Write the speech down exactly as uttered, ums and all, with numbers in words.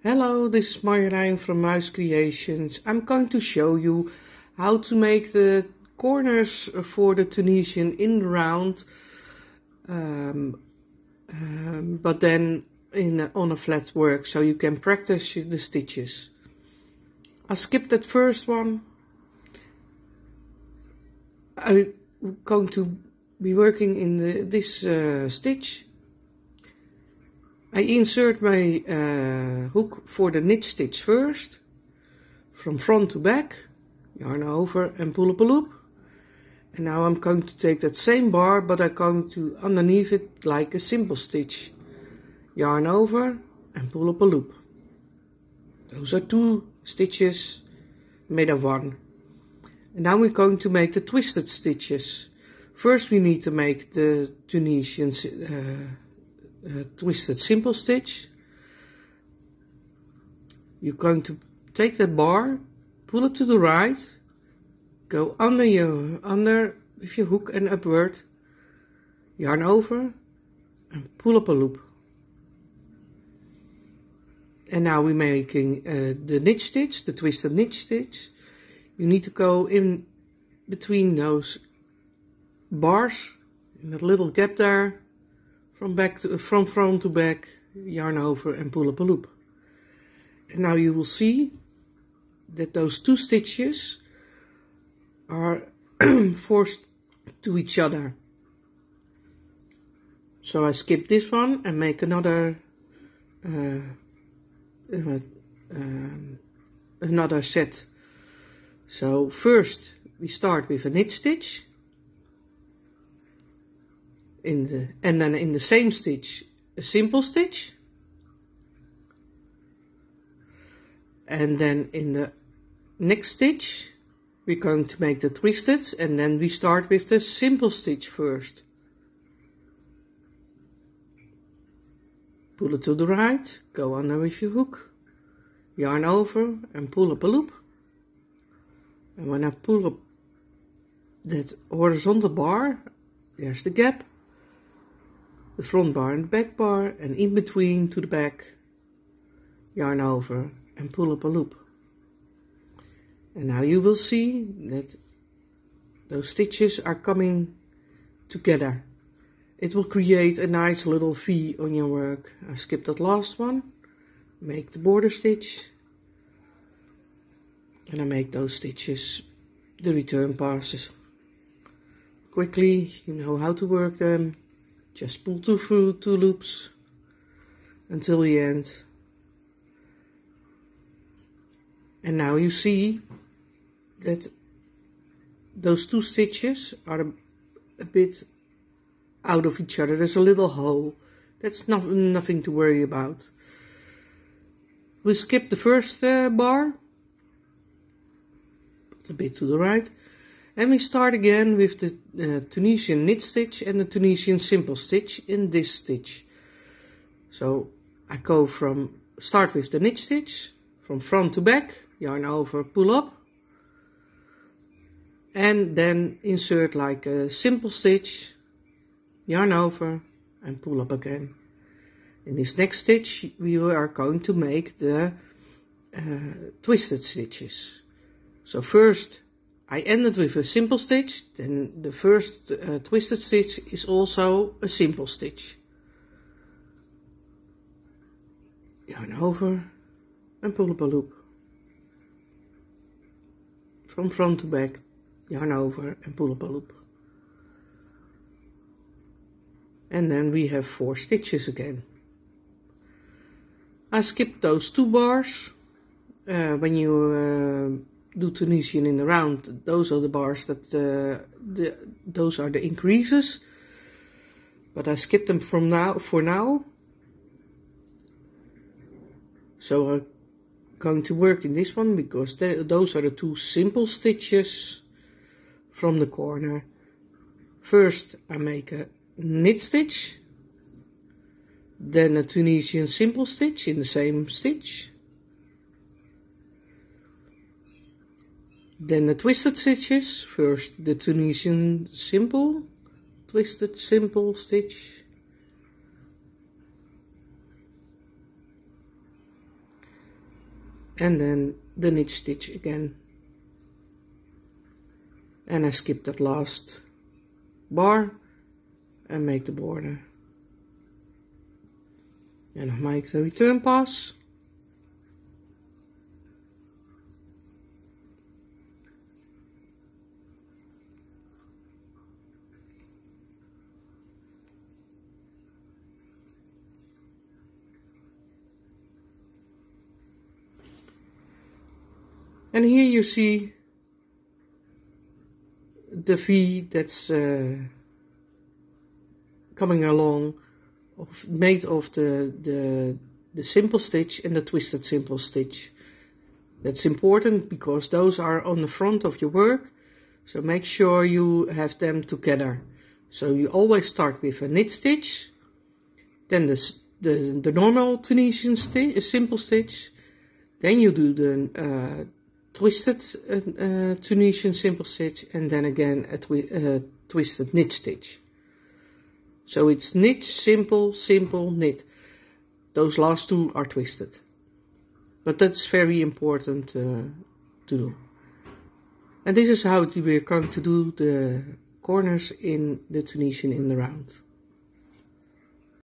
Hello, this is Marjolein from Muis Creations. I'm going to show you how to make the corners for the Tunisian in the round, um, um, but then in a, on a flat work, so you can practice the stitches. I skipped that first one. I'm going to be working in the, this uh, stitch. I insert my uh, hook for the knit stitch first, from front to back, yarn over and pull up a loop. And now I'm going to take that same bar, but I'm going to underneath it like a simple stitch. Yarn over and pull up a loop. Those are two stitches made of one. And now we're going to make the twisted stitches. First we need to make the Tunisian uh, Uh, twisted simple stitch. You're going to take that bar, pull it to the right, go under your under with your hook and upward, yarn over and pull up a loop. And now we're making uh, the knit stitch, the twisted knit stitch. You need to go in between those bars, in that little gap there. From back to, from front to back, yarn over and pull up a loop. And now you will see that those two stitches are forced to each other. So I skip this one and make another uh, uh, um, another set. So first we start with a knit stitch. In the, and then in the same stitch a simple stitch, and then in the next stitch we're going to make the twisted, and then we start with the simple stitch first. Pull it to the right, go under with your hook, yarn over and pull up a loop. And when I pull up that horizontal bar, there's the gap, the front bar and the back bar, and in between to the back, yarn over and pull up a loop. And now you will see that those stitches are coming together. It will create a nice little V on your work. I skipped that last one, make the border stitch, and I make those stitches the return passes. Quickly, you know how to work them. Just pull two through two loops until the end. And now you see that those two stitches are a, a bit out of each other. There's a little hole. That's not nothing to worry about. We skip the first uh, bar, put a bit to the right. And we start again with the uh, Tunisian knit stitch and the Tunisian simple stitch in this stitch. So I go from, start with the knit stitch, from front to back, yarn over, pull up. And then insert like a simple stitch, yarn over and pull up again. In this next stitch we are going to make the uh, twisted stitches. So first I ended with a simple stitch, then the first uh, twisted stitch is also a simple stitch. Yarn over and pull up a loop. From front to back, yarn over and pull up a loop. And then we have four stitches again. I skipped those two bars. Uh, when you uh, do Tunisian in the round, those are the bars that uh, the those are the increases, but I skipped them from now for now. So I'm going to work in this one because they, those are the two simple stitches from the corner. First I make a knit stitch, then a Tunisian simple stitch in the same stitch. Then the twisted stitches, first the Tunisian simple, twisted simple stitch, and then the knit stitch again. And I skip that last bar and make the border. En nog maak ik de return pass. And here you see the V that's uh, coming along, of, made of the, the, the simple stitch and the twisted simple stitch. That's important because those are on the front of your work, so make sure you have them together. So you always start with a knit stitch, then the, the, the normal Tunisian stitch, a simple stitch, then you do the uh, twisted uh, uh, Tunisian simple stitch, and then again a twi uh, twisted knit stitch. So it's knit, simple, simple, knit. Those last two are twisted. But that's very important uh, to do. And this is how we're going to do the corners in the Tunisian in the round.